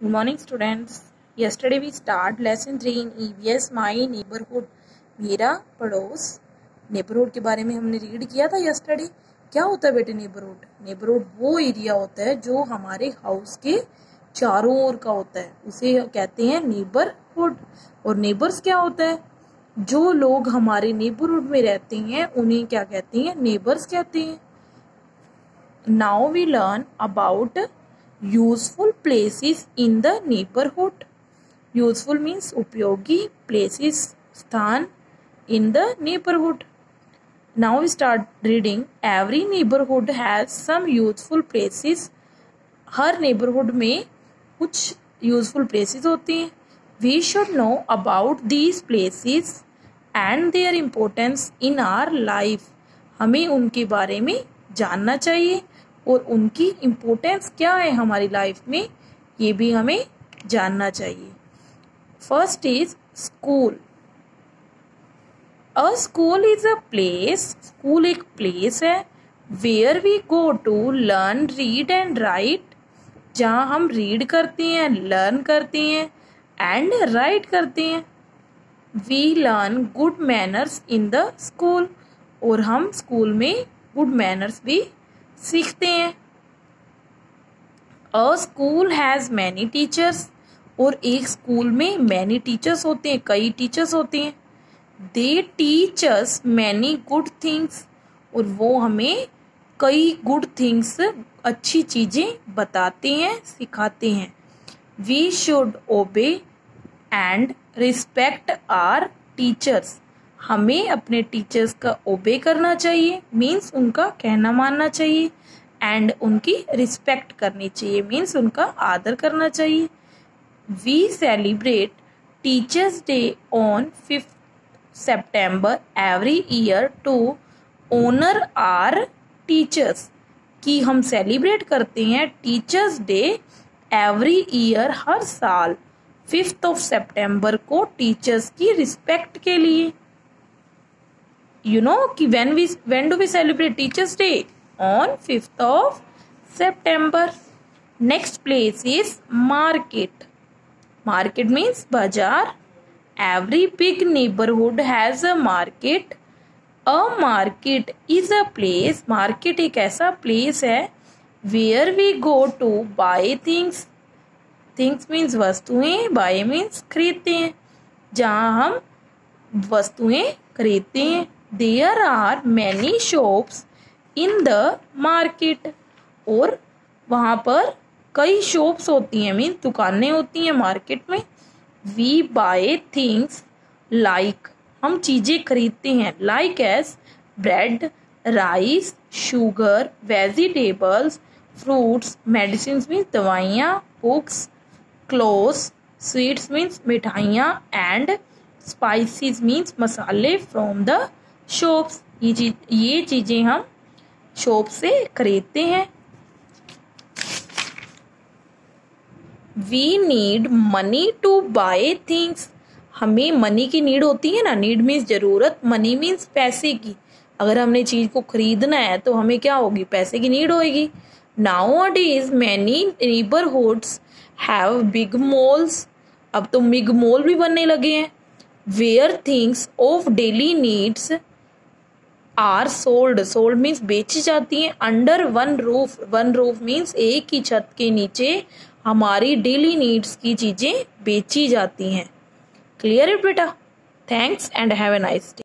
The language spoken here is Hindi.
Good morning, students. Yesterday we start lesson 3 in EVS My Neighborhood. मेरा पड़ोस नेबरहुड के बारे में हमने रीड किया था यस्टरडे. क्या होता है बेटे नेबरहुड? नेबरहुड वो एरिया होता है जो हमारे हाउस के चारों ओर का होता है, उसे कहते हैं नेबरहुड. और नेबर्स क्या होता है? जो लोग हमारे नेबरहुड में रहते हैं उन्हें क्या कहते हैं? नेबर्स कहते हैं. Now we learn about useful places in the neighbourhood. Useful means उपयोगी, प्लेसेस स्थान, in the neighbourhood. Now we start reading. Every neighbourhood has some useful places. हर नेबरहुड में कुछ यूजफुल प्लेसेस होती हैं. We should know about these places and their importance in our life. हमें उनके बारे में जानना चाहिए और उनकी इम्पोर्टेंस क्या है हमारी लाइफ में, ये भी हमें जानना चाहिए. First is school. A school is a place. School एक प्लेस है where we go to learn, read and write. जहाँ हम रीड करते हैं, लर्न करते हैं एंड राइट करते हैं. We learn good manners in the school. और हम स्कूल में गुड मैनर्स भी सीखते हैं. A school has many teachers. और एक स्कूल में मैनी टीचर्स होते हैं, कई टीचर्स होते हैं. They teach us many good things. और वो हमें कई गुड थिंग्स, अच्छी चीजें बताते हैं, सिखाते हैं. We should obey and respect our teachers. हमें अपने टीचर्स का ओबे करना चाहिए, मीन्स उनका कहना मानना चाहिए, एंड उनकी रिस्पेक्ट करनी चाहिए, मीन्स उनका आदर करना चाहिए. We celebrate teachers day on 5th September every year to honour our teachers. कि हम सेलिब्रेट करते हैं टीचर्स डे एवरी ईयर, हर साल 5th of September को टीचर्स की रिस्पेक्ट के लिए. You know कि when do we celebrate Teachers Day? On 5th of September. Next place is market. Market means bazaar. Every big neighborhood has a market. A market is a place. Market एक ऐसा place है where we go to buy things. Things means वस्तुएं, buy means खरीदते हैं, जहाँ हम वस्तुएं खरीदते हैं. There are many shops in the market. और वहाँ पर कई shops होती हैं, मीन दुकानें होती हैं मार्केट में. We buy things like, हम चीजें खरीदते हैं, like as bread, rice, sugar, vegetables, fruits, medicines means दवाइयाँ, books, clothes, sweets means मिठाइयाँ, and spices means मसाले from the shops. ये चीजें हम शॉप से खरीदते हैं. We need money to buy things. हमें मनी की नीड होती है ना. नीड मीन्स जरूरत, मनी मीन्स पैसे की. अगर हमने चीज को खरीदना है तो हमें क्या होगी? पैसे की नीड होगी. Nowadays many neighborhoods have big malls. अब तो बिग मॉल भी बनने लगे हैं. Where things of daily needs are sold. Sold means बेची जाती हैं. Under one roof. One roof means एक ही छत के नीचे हमारी डेली नीड्स की चीजें बेची जाती हैं. क्लियर है बेटा? Thanks and have a nice day.